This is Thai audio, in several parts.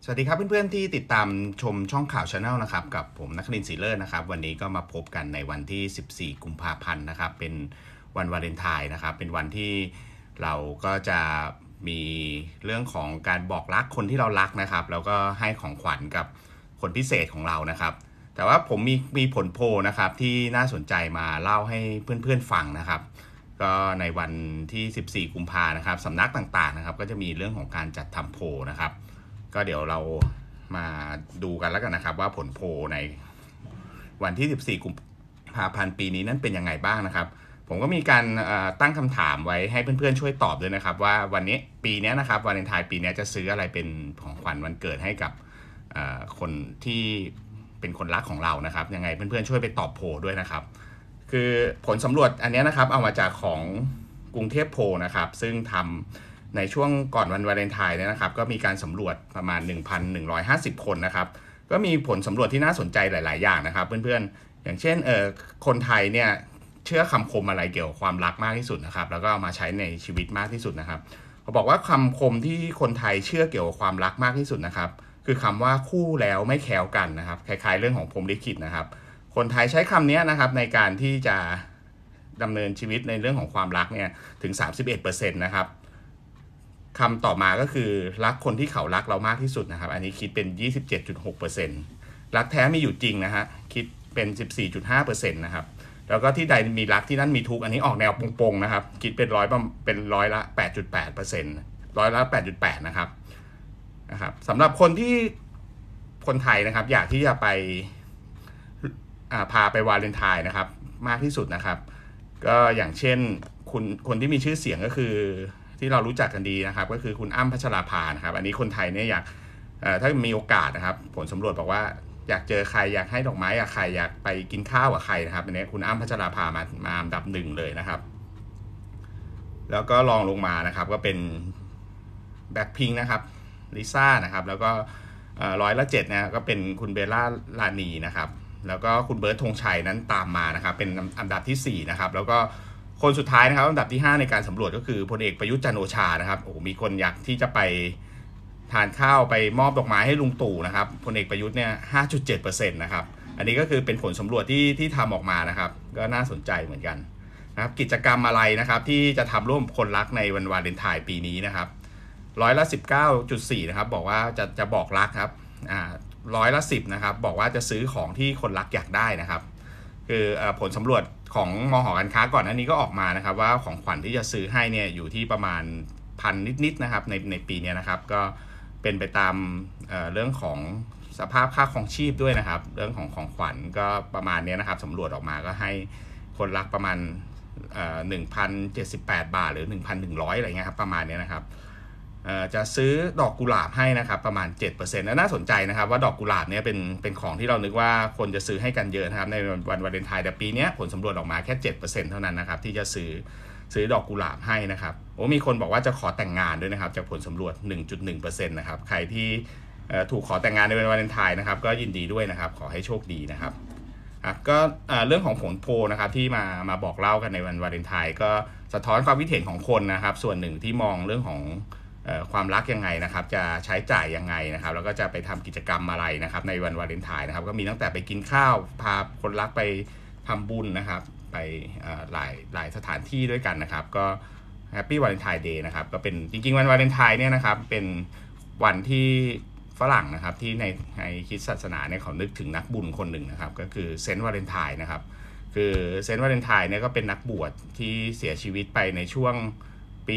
สวัสดีครับเพื่อนๆที่ติดตามชมช่องข่าว Channel นะครับกับผมนครินทร์ศรีเลิศนะครับวันนี้ก็มาพบกันในวันที่14กุมภาพันธ์นะครับเป็นวันวาเลนไทน์นะครับเป็นวันที่เราก็จะมีเรื่องของการบอกรักคนที่เรารักนะครับแล้วก็ให้ของขวัญกับคนพิเศษของเรานะครับแต่ว่าผมมีผลโพลนะครับที่น่าสนใจมาเล่าให้เพื่อนๆฟังนะครับก็ในวันที่14กุมภานะครับสำนักต่างๆนะครับก็จะมีเรื่องของการจัดทำโพลนะครับก็เดี๋ยวเรามาดูกันแล้วกันนะครับว่าผลโพลในวันที่14กุมภาพันธ์ปีนี้นั้นเป็นยังไงบ้างนะครับผมก็มีการตั้งคำถามไว้ให้เพื่อนๆช่วยตอบด้วยนะครับว่าวันนี้ปีนี้นะครับวาเลนไทน์ปีนี้จะซื้ออะไรเป็นของขวัญวันเกิดให้กับคนที่เป็นคนรักของเรานะครับยังไงเพื่อนๆช่วยไปตอบโพลด้วยนะครับคือผลสำรวจอันนี้นะครับเอามาจากของกรุงเทพโพลนะครับซึ่งทำในช่วงก่อนวันวาเลนไทน์เนี่ยนะครับก็มีการสำรวจประมาณ 1,150 คนนะครับก็มีผลสำรวจที่น่าสนใจหลายๆอย่างนะครับเพื่อนๆอย่างเช่นคนไทยเนี่ยเชื่อคำคมอะไรเกี่ยวกับความรักมากที่สุดนะครับแล้วก็เอามาใช้ในชีวิตมากที่สุดนะครับเขาบอกว่าคำคมที่คนไทยเชื่อเกี่ยวกับความรักมากที่สุดนะครับคือคำว่าคู่แล้วไม่แคล้วกันนะครับคล้ายๆเรื่องของพรหมลิขิตนะครับคนไทยใช้คำนี้นะครับในการที่จะดำเนินชีวิตในเรื่องของความรักเนี่ยถึง 31% นะครับคำต่อมาก็คือรักคนที่เขารักเรามากที่สุดนะครับอันนี้คิดเป็น 27.6% รักแท้มีอยู่จริงนะฮะคิดเป็น 14.5% นะครับแล้วก็ที่ใดมีรักที่นั่นมีทุกข์อันนี้ออกแนวปงๆนะครับคิดเป็นร้อยละ 8.8% ร้อยละ 8.8 นะครับสำหรับคนที่คนไทยนะครับอยากที่จะไปพาไปวาเลนไทน์นะครับมากที่สุดนะครับก็อย่างเช่นคนที่มีชื่อเสียงก็คือที่เรารู้จักกันดีนะครับก็คือคุณอ้ำพัชราภานะครับอันนี้คนไทยเนี่ยอยากถ้ามีโอกาสนะครับผลสำรวจบอกว่าอยากเจอใครอยากให้ดอกไม้กับใครอยากไปกินข้าวกับใครนะครับอันนี้คุณอ้ำพัชราภามาอันดับ1เลยนะครับแล้วก็รองลงมานะครับก็เป็นแบล็คพิงค์นะครับลิซ่านะครับแล้วก็7%นะก็เป็นคุณเบลล่าลานีนะครับแล้วก็คุณเบิร์ตธงชัยนั้นตามมานะครับเป็นอันดับที่4นะครับแล้วก็คนสุดท้ายนะครับอันดับที่5ในการสำรวจก็คือพลเอกประยุทธ์จันทร์โอชานะครับโอ้มีคนอยากที่จะไปทานข้าวไปมอบดอกไม้ให้ลุงตู่นะครับพลเอกประยุทธ์เนี่ย 5.7% นะครับอันนี้ก็คือเป็นผลสำรวจที่ทำออกมานะครับก็น่าสนใจเหมือนกันนะครับกิจกรรมอะไรนะครับที่จะทำร่วมคนรักในวันวาเลนไทน์ปีนี้นะครับร้อยละ 19.4 นะครับบอกว่าจะบอกรักครับร้อยละ 10นะครับบอกว่าจะซื้อของที่คนรักอยากได้นะครับคือผลสำรวจของมห.การค้าก่อนหน้านี้ก็ออกมานะครับว่าของขวัญที่จะซื้อให้เนี่ยอยู่ที่ประมาณพันนิดๆนะครับในปีนี้นะครับก็เป็นไปตามเรื่องของสภาพค่าครองชีพด้วยนะครับเรื่องของขวัญก็ประมาณนี้นะครับสำรวจออกมาก็ให้คนรักประมาณ1,078 บาทหรือ 1,100 อะไรเงี้ยครับประมาณนี้นะครับจะซื้อดอกกุหลาบให้นะครับประมาณ 7% และน่าสนใจนะครับว่าดอกกุหลาบเนี่ยเป็นของที่เรานึกว่าคนจะซื้อให้กันเยอะนะครับในวันวาเลนไทน์แต่ปีนี้ผลสำรวจออกมาแค่ 7% เท่านั้นนะครับที่จะซื้อดอกกุหลาบให้นะครับโอ้มีคนบอกว่าจะขอแต่งงานด้วยนะครับจากผลสำรวจ 1.1% นะครับใครที่ถูกขอแต่งงานในวันวาเลนไทน์นะครับก็ยินดีด้วยนะครับขอให้โชคดีนะครับก็เรื่องของผลโพลนะครับที่มาบอกเล่ากันในวันวาเลนไทน์ก็สะท้อนความคิดเห็นของคนนะครับส่วนหนึ่งที่มองเรื่องของความรักยังไงนะครับจะใช้จ่ายยังไงนะครับแล้วก็จะไปทำกิจกรรมอะไรนะครับในวันวาเลนไทน์นะครับก็มีตั้งแต่ไปกินข้าวพาคนรักไปทำบุญนะครับไปหลายสถานที่ด้วยกันนะครับก็แฮปปี้วาเลนไทน์เดย์นะครับก็เป็นจริงๆวันวาเลนไทน์เนี่ยนะครับเป็นวันที่ฝรั่งนะครับที่ในคริสตศาสนาเนี่ยเขานึกถึงนักบุญคนหนึ่งนะครับก็คือเซนต์วาเลนไทน์นะครับคือเซนต์วาเลนไทน์เนี่ยก็เป็นนักบวชที่เสียชีวิตไปในช่วงปี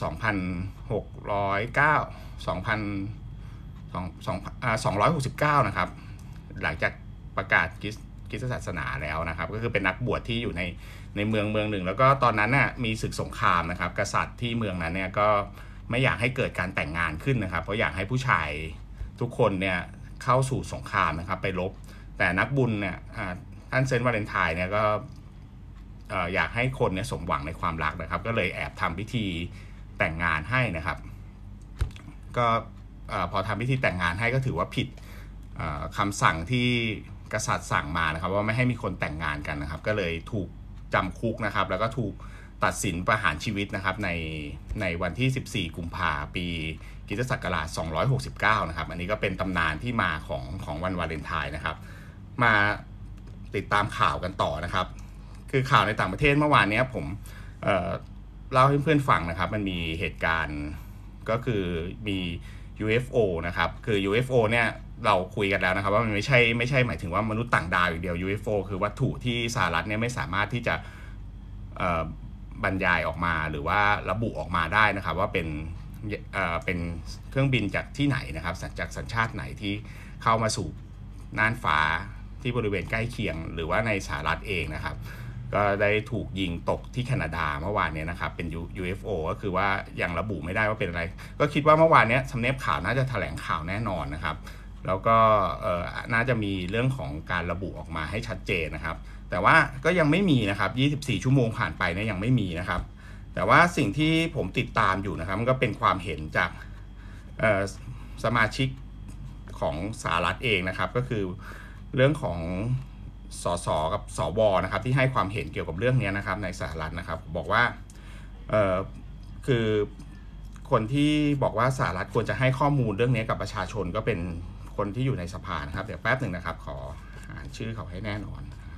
2,609นะครับหลังจากประกาศคริสตศาสนาแล้วนะครับก็คือเป็นนักบวชที่อยู่ในเมืองหนึ่งแล้วก็ตอนนั้นน่ะมีศึกสงครามนะครับกษัตริย์ที่เมืองนั้นเนี่ยก็ไม่อยากให้เกิดการแต่งงานขึ้นนะครับเพราะอยากให้ผู้ชายทุกคนเนี่ยเข้าสู่สงครามนะครับไปรบแต่นักบุญเนี่ยท่านเซนต์วาเลนไทน์เนี่ยก็อยากให้คนเนี่ยสมหวังในความรักนะครับก็เลยแอบทำพิธีแต่งงานให้นะครับก็พอทำพิธีแต่งงานให้ก็ถือว่าผิดคำสั่งที่กษัตริย์สั่งมานะครับว่าไม่ให้มีคนแต่งงานกันนะครับก็เลยถูกจำคุกนะครับแล้วก็ถูกตัดสินประหารชีวิตนะครับในวันที่14กุมภาพันธ์ปีคค.ศ. 269นะครับอันนี้ก็เป็นตำนานที่มาของวันวาเลนไทน์นะครับมาติดตามข่าวกันต่อนะครับคือข่าวในต่างประเทศเมื่อวานนี้ผมเล่าให้เพื่อนฟังนะครับมันมีเหตุการณ์ก็คือมี UFO นะครับคือ UFO เนี่ยเราคุยกันแล้วนะครับว่ามันไม่ใช่หมายถึงว่ามนุษย์ต่างดาวอย่างเดียว UFO คือวัตถุที่สหรัฐเนี่ยไม่สามารถที่จะบรรยายออกมาหรือว่าระบุออกมาได้นะครับว่าเป็นเครื่องบินจากที่ไหนนะครับจากสัญชาติไหนที่เข้ามาสู่น่านฟ้าที่บริเวณใกล้เคียงหรือว่าในสหรัฐเองนะครับก็ได้ถูกยิงตกที่แคนาดาเมื่อวานนี้นะครับเป็น UFO ก็คือว่ายังระบุไม่ได้ว่าเป็นอะไรก็คิดว่าเมื่อวานนี้ทำเนียบข่าวน่าจะแถลงข่าวแน่นอนนะครับแล้วก็น่าจะมีเรื่องของการระบุออกมาให้ชัดเจนนะครับแต่ว่าก็ยังไม่มีนะครับ24ชั่วโมงผ่านไปเนี่ยยังไม่มีนะครับแต่ว่าสิ่งที่ผมติดตามอยู่นะครับมันก็เป็นความเห็นจากสมาชิกของสหรัฐเองนะครับก็คือเรื่องของสสกับสวนะครับที่ให้ความเห็นเกี่ยวกับเรื่องนี้นะครับในสหรัฐนะครับบอกว่าคือคนที่บอกว่าสหรัฐควรจะให้ข้อมูลเรื่องนี้กับประชาชนก็เป็นคนที่อยู่ในสภานะครับเดี๋ยวแป๊บหนึ่งนะครับขออ่านชื่อเขาให้แน่นอน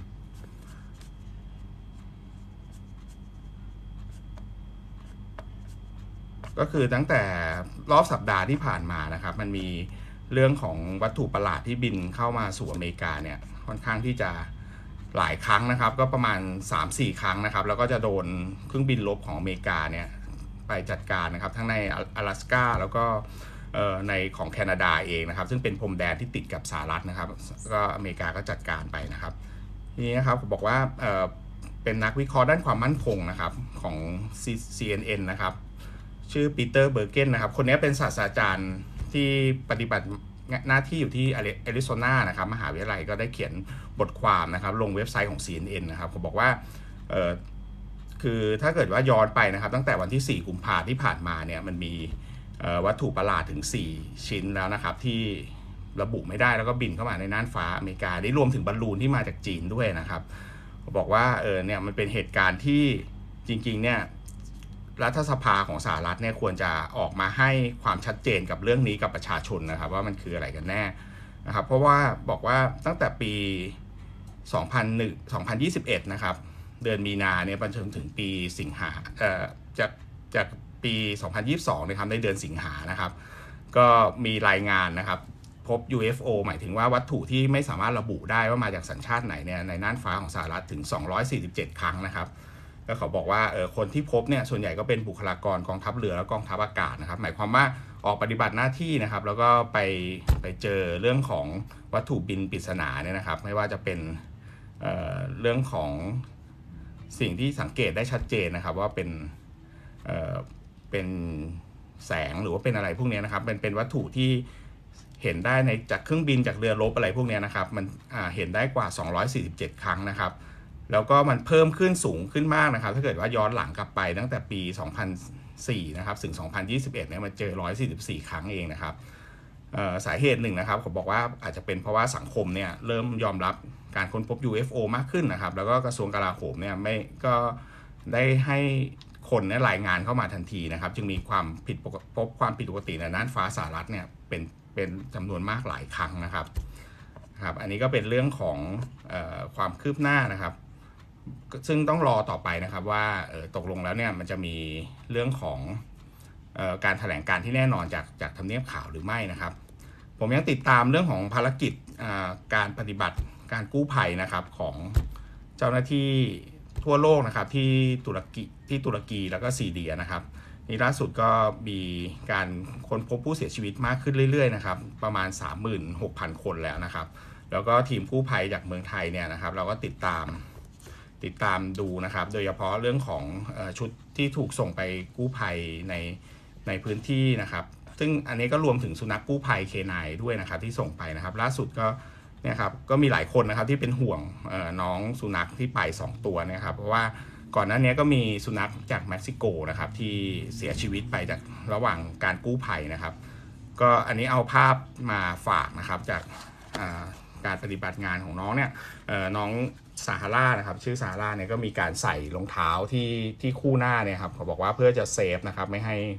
ก็คือตั้งแต่รอบสัปดาห์ที่ผ่านมานะครับมันมีเรื่องของวัตถุประหลาดที่บินเข้ามาสู่อเมริกาเนี่ยค่อนข้างที่จะหลายครั้งนะครับก็ประมาณ 3-4 ครั้งนะครับแล้วก็จะโดนเครื่องบินรบของอเมริกาเนี่ยไปจัดการนะครับทั้งใน阿拉斯ก้าแล้วก็ในของแคนาดาเองนะครับซึ่งเป็นพรมแดนที่ติดกับสหรัฐนะครับก็อเมริกาก็จัดการไปนะครับทีนี้นะครับผมบอกว่าเป็นนักวิเคราะห์ด้านความมั่นคงนะครับของ CNN นะครับชื่อปีเตอร์เบอร์เกนนะครับคนนี้เป็นศาสตราจารย์ที่ปฏิบัติหน้าที่อยู่ที่แอริโซนานะครับมหาวิทยาลัยก็ได้เขียนบทความนะครับลงเว็บไซต์ของ CNN นะครับเขาบอกว่าคือถ้าเกิดว่าย้อนไปนะครับตั้งแต่วันที่4กุมภาพันธ์ที่ผ่านมาเนี่ยมันมีวัตถุประหลาดถึง4ชิ้นแล้วนะครับที่ระบุไม่ได้แล้วก็บินเข้ามาในน่านฟ้าอเมริกาได้รวมถึงบอลลูนที่มาจากจีนด้วยนะครับบอกว่าเนี่ยมันเป็นเหตุการณ์ที่จริงๆเนี่ยรัฐสภาของสหรัฐเนี่ยควรจะออกมาให้ความชัดเจนกับเรื่องนี้กับประชาชนนะครับว่ามันคืออะไรกันแน่นะครับเพราะว่าบอกว่าตั้งแต่ปี2021นะครับเดือนมีนาเนี่ยไปจนถึงปีสิงหาจากปี2022นะครับในเดือนสิงหานะครับก็มีรายงานนะครับพบ UFO หมายถึงว่าวัตถุที่ไม่สามารถระบุได้ว่ามาจากสัญชาติไหนเนี่ยในน่านฟ้าของสหรัฐถึง247ครั้งนะครับแล้วเขาบอกว่าคนที่พบเนี่ยส่วนใหญ่ก็เป็นบุคลากรกองทัพเรือและกองทัพอากาศนะครับหมายความว่าออกปฏิบัติหน้าที่นะครับแล้วก็ไปเจอเรื่องของวัตถุบินปริศนาเนี่ยนะครับไม่ว่าจะเป็นเรื่องของสิ่งที่สังเกตได้ชัดเจนนะครับว่าเป็นแสงหรือว่าเป็นอะไรพวกนี้นะครับเป็นวัตถุที่เห็นได้ในจากเครื่องบินจากเรือรบอะไรพวกนี้นะครับมันเห็นได้กว่า247ครั้งนะครับแล้วก็มันเพิ่มขึ้นสูงขึ้นมากนะครับถ้าเกิดว่าย้อนหลังกลับไปตั้งแต่ปี2004นะครับถึง2021เนี่ยมันเจอ144ครั้งเองนะครับสาเหตุหนึ่งนะครับผมบอกว่าอาจจะเป็นเพราะว่าสังคมเนี่ยเริ่มยอมรับการค้นพบ UFO มากขึ้นนะครับแล้วก็กระทรวงกลาโหมเนี่ยไม่ก็ได้ให้คนเนี่ยรายงานเข้ามาทันทีนะครับจึงมีความพบความผิดปกติในน่านฟ้าสหรัฐเนี่ยเป็นจำนวนมากหลายครั้งนะครับอันนี้ก็เป็นเรื่องของความคืบหน้านะครับซึ่งต้องรอต่อไปนะครับว่าตกลงแล้วเนี่ยมันจะมีเรื่องของการแถลงการที่แน่นอนจากทำเนียบข่าวหรือไม่นะครับผมยังติดตามเรื่องของภารกิจการปฏิบัติการกู้ภัยนะครับของเจ้าหน้าที่ทั่วโลกนะครับที่ตุรกีแล้วก็ซีเรียนะครับนี่ล่าสุดก็มีการค้นพบผู้เสียชีวิตมากขึ้นเรื่อยๆนะครับประมาณ 36,000 คนแล้วนะครับแล้วก็ทีมกู้ภัยจากเมืองไทยเนี่ยนะครับเราก็ติดตามดูนะครับโดยเฉพาะเรื่องของชุดที่ถูกส่งไปกู้ภัยในพื้นที่นะครับซึ่งอันนี้ก็รวมถึงสุนัขกู้ภัยเคนายด้วยนะครับที่ส่งไปนะครับล่าสุดก็เนี่ยครับก็มีหลายคนนะครับที่เป็นห่วงน้องสุนัขที่ไป2ตัวนะครับเพราะว่าก่อนหน้านี้ก็มีสุนัขจากเม็กซิโกนะครับที่เสียชีวิตไปจากระหว่างการกู้ภัยนะครับก็อันนี้เอาภาพมาฝากนะครับจากการปฏิบัติงานของน้องเนี่ยน้องซาฮาร่านะครับชื่อซาฮาร่าเนี่ยก็มีการใส่รองเท้าที่คู่หน้าเนี่ยครับเขาบอกว่าเพื่อจะเซฟนะครับไม่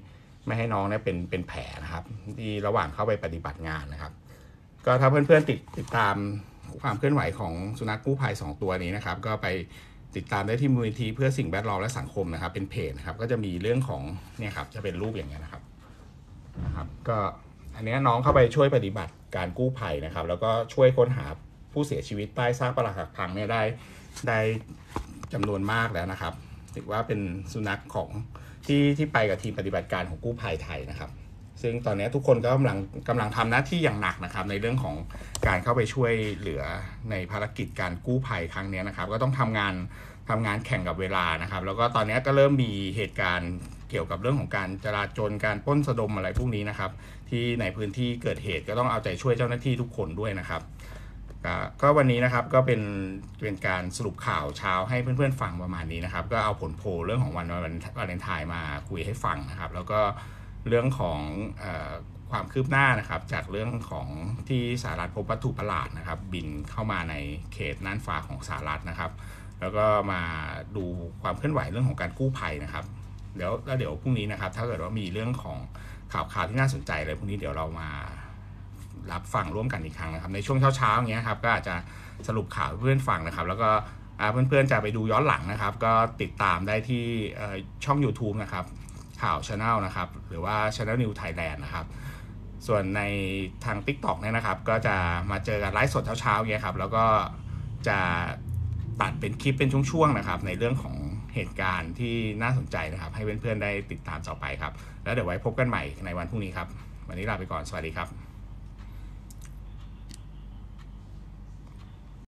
ไม่ให้น้องเนี่ยเป็นแผลนะครับที่ระหว่างเข้าไปปฏิบัติงานนะครับก็ถ้าเพื่อนๆติดตามความเคลื่อนไหวของสุนัขกู้ภัย2ตัวนี้นะครับก็ไปติดตามได้ที่มูลนิธิเพื่อสิ่งแวดล้อมและสังคมนะครับเป็นเพจนะครับก็จะมีเรื่องของเนี่ยครับจะเป็นรูปอย่างเงี้ยนะครับก็อันนี้น้องเข้าไปช่วยปฏิบัติการกู้ภัยนะครับแล้วก็ช่วยค้นหาผู้เสียชีวิตใต้ซากปรักหักพังเนี่ยได้จำนวนมากแล้วนะครับถือว่าเป็นสุนัขของที่ไปกับทีมปฏิบัติการของกู้ภัยไทยนะครับซึ่งตอนนี้ทุกคนก็กำลังทำหน้าที่อย่างหนักนะครับในเรื่องของการเข้าไปช่วยเหลือในภารกิจการกู้ภัยครั้งนี้นะครับก็ต้องทำงานแข่งกับเวลานะครับแล้วก็ตอนนี้ก็เริ่มมีเหตุการณ์เกี่ยวกับเรื่องของการจราจรการปล้นสะดมอะไรพวกนี้นะครับที่ในพื้นที่เกิดเหตุก็ต้องเอาใจช่วยเจ้าหน้าที่ทุกคนด้วยนะครับก็วันนี้นะครับก็เป็นการสรุปข่าวเช้าให้เพื่อนๆฟังประมาณนี้นะครับก็เอาผลโพลเรื่องของวันวาเลนไทน์มาคุยให้ฟังนะครับแล้วก็เรื่องของความคืบหน้านะครับจากเรื่องของที่สหรัฐพบวัตถุประหลาดนะครับบินเข้ามาในเขตน่านฟ้าของสหรัฐนะครับแล้วก็มาดูความเคลื่อนไหวเรื่องของการกู้ภัยนะครับเดี๋ยวพรุ่งนี้นะครับถ้าเกิดว่ามีเรื่องของข่าวที่น่าสนใจเลยพรุ่งนี้เดี๋ยวเรามารับฟังร่วมกันอีกครั้งนะครับในช่วงเช้าอย่างเงี้ยครับก็อาจจะสรุปข่าวเพื่อนฟังนะครับแล้วก็เพื่อนๆจะไปดูย้อนหลังนะครับก็ติดตามได้ที่ช่อง YouTube นะครับข่าว Channel นะครับหรือว่า Channel New Thailand นะครับส่วนในทาง TikTok เนี่ยนะครับก็จะมาเจอกันไลฟ์สดเช้าๆอย่างเงี้ยครับแล้วก็จะตัดเป็นคลิปเป็นช่วงๆนะครับในเรื่องของเหตุการณ์ที่น่าสนใจนะครับให้เพื่อนๆได้ติดตามต่อไปครับแล้วเดี๋ยวไว้พบกันใหม่ในวันพรุ่งนี้ครับวันนี้ลาไปก่อนสวัสดีครับ